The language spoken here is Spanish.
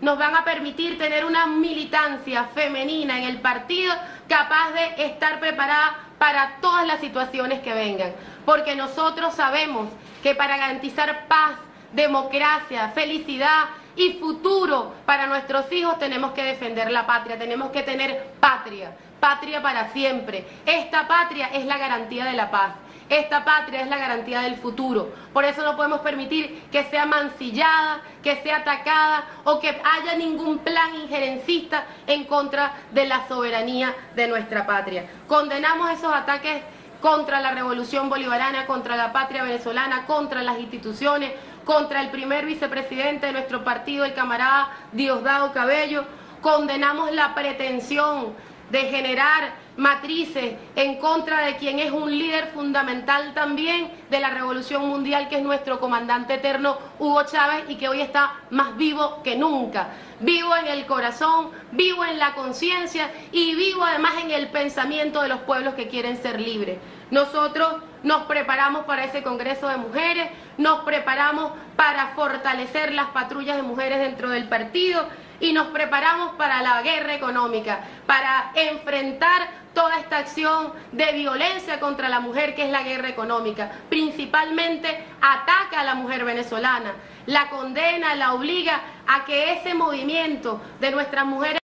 nos van a permitir tener una militancia femenina en el partido capaz de estar preparada para todas las situaciones que vengan, porque nosotros sabemos que para garantizar paz, democracia, felicidad y futuro para nuestros hijos tenemos que defender la patria, tenemos que tener patria, patria para siempre. Esta patria es la garantía de la paz. Esta patria es la garantía del futuro. Por eso no podemos permitir que sea mancillada, que sea atacada o que haya ningún plan injerencista en contra de la soberanía de nuestra patria. Condenamos esos ataques contra la revolución bolivariana, contra la patria venezolana, contra las instituciones, contra el primer vicepresidente de nuestro partido, el camarada Diosdado Cabello. Condenamos la pretensión de generar matrices en contra de quien es un líder fundamental también de la revolución mundial, que es nuestro comandante eterno Hugo Chávez, y que hoy está más vivo que nunca, vivo en el corazón, vivo en la conciencia y vivo además en el pensamiento de los pueblos que quieren ser libres. Nosotros nos preparamos para ese Congreso de Mujeres, nos preparamos para fortalecer las patrullas de mujeres dentro del partido y nos preparamos para la guerra económica, para enfrentar toda esta acción de violencia contra la mujer que es la guerra económica. Principalmente ataca a la mujer venezolana, la condena, la obliga a que ese movimiento de nuestras mujeres